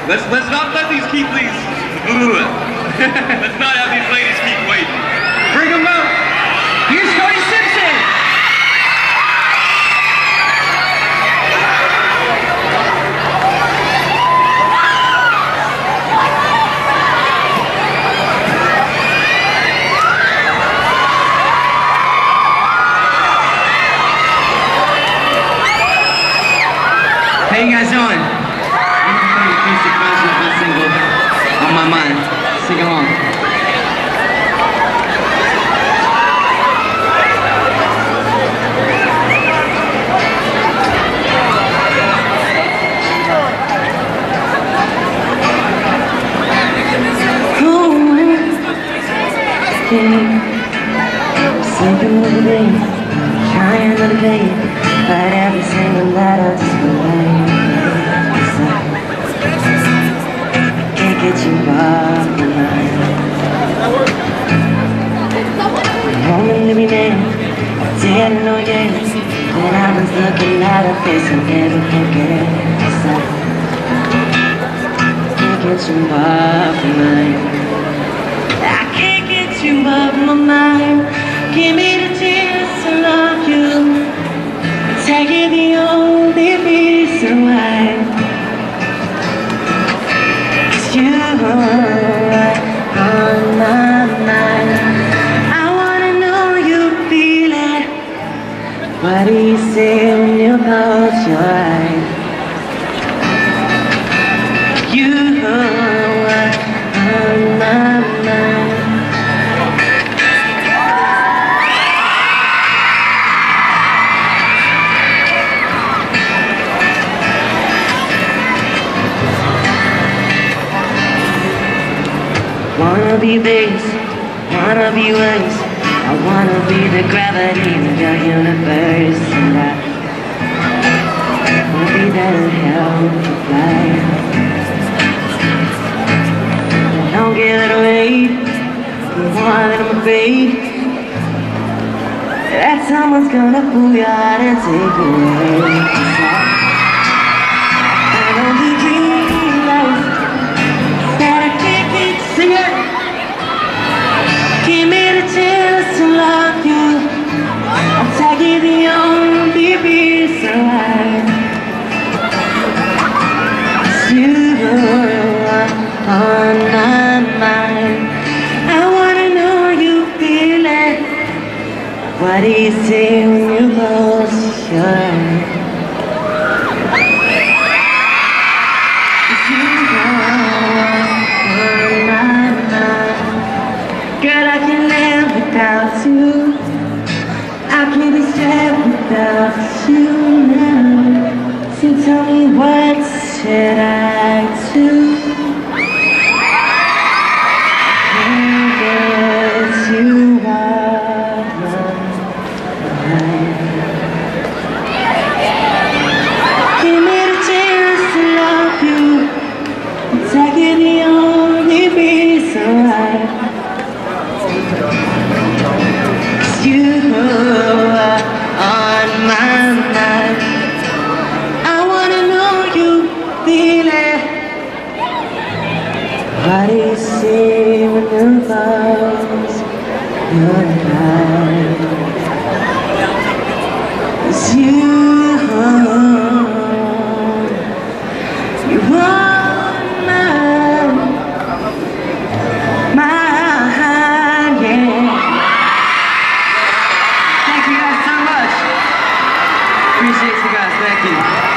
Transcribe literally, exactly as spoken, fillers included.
Let's let's not let these keep these. Let's not have these ladies keep waiting. Bring them out. Here's Cody Simpson. How you guys doing? I'm playing acoustic version of my single, On My Mind. Sing along. Sleeping with the day, trying to debate, but every single night I just believe. Can't get you off my mind. Woman to be named, dead in no games. When I was looking at her face and never forget. Can't get you off my mind. I can't get you off my mind. Give me the chance to love you. Take it the only reason why. Cause you are on my mind. I wanna know you feel it. What do you say when you close your eyes? You are on my mind. Wanna be base, wanna be waves. I wanna be the gravity of the universe. And I wanna be that help you fly. Don't give it away, more than I'm afraid that someone's gonna pull you out and take away. I only realize that I can't keep singing. Give me the chance to love you. I'll take you the only reason why. You are on my mind. I wanna know you feel it. What do you say when you close your eyes? You are on my mind. Girl, I can live without you. I can't be straight without you now. So tell me, what should I do? I guess you are mine. Give me the chance to love you. Take it the only reason why. You are on my mind. I wanna know you feel it. What do you see when you close your eyes? It's you, you are mine, mine, yeah. Thank you guys so much. Appreciate you guys. Thank you.